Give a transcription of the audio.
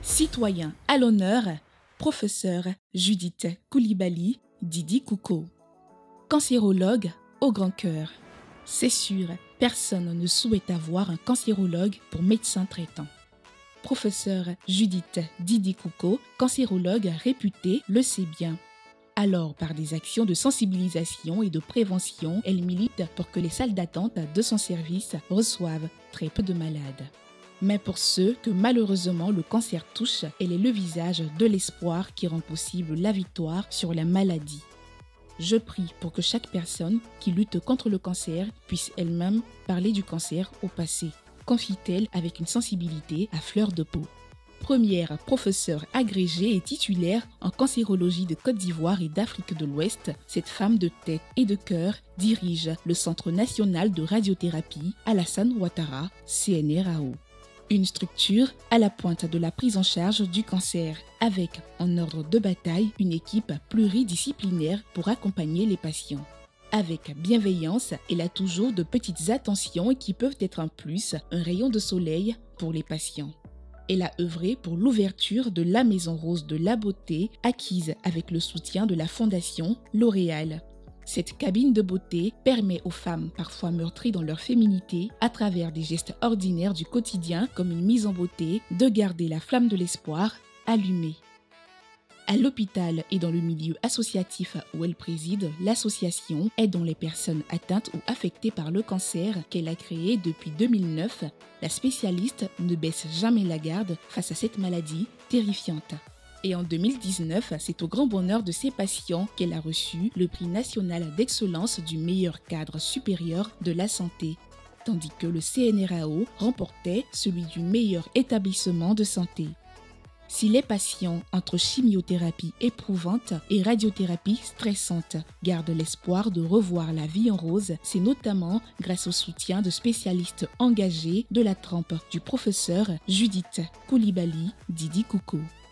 Citoyen à l'honneur, professeur Judith Coulibaly, Didi Coucou. Cancérologue au grand cœur. C'est sûr, personne ne souhaite avoir un cancérologue pour médecin traitant. Professeur Judith Didi Coucou, cancérologue réputée, le sait bien. Alors, par des actions de sensibilisation et de prévention, elle milite pour que les salles d'attente de son service reçoivent très peu de malades. Mais pour ceux que malheureusement le cancer touche, elle est le visage de l'espoir qui rend possible la victoire sur la maladie. Je prie pour que chaque personne qui lutte contre le cancer puisse elle-même parler du cancer au passé, confie-t-elle avec une sensibilité à fleur de peau. Première professeure agrégée et titulaire en cancérologie de Côte d'Ivoire et d'Afrique de l'Ouest, cette femme de tête et de cœur dirige le Centre national de radiothérapie Alassane Ouattara, CNRAO. Une structure à la pointe de la prise en charge du cancer, avec en ordre de bataille une équipe pluridisciplinaire pour accompagner les patients. Avec bienveillance, elle a toujours de petites attentions qui peuvent être un plus, un rayon de soleil pour les patients. Elle a œuvré pour l'ouverture de la Maison Rose de la Beauté, acquise avec le soutien de la Fondation L'Oréal. Cette cabine de beauté permet aux femmes parfois meurtries dans leur féminité, à travers des gestes ordinaires du quotidien comme une mise en beauté, de garder la flamme de l'espoir allumée. À l'hôpital et dans le milieu associatif où elle préside, l'association Aidons les personnes atteintes ou affectées par le cancer qu'elle a créée depuis 2009, la spécialiste ne baisse jamais la garde face à cette maladie terrifiante. Et en 2019, c'est au grand bonheur de ses patients qu'elle a reçu le prix national d'excellence du meilleur cadre supérieur de la santé, tandis que le CNRAO remportait celui du meilleur établissement de santé. Si les patients entre chimiothérapie éprouvante et radiothérapie stressante gardent l'espoir de revoir la vie en rose, c'est notamment grâce au soutien de spécialistes engagés de la trempe du professeur Judith Coulibaly, Didi Coucou.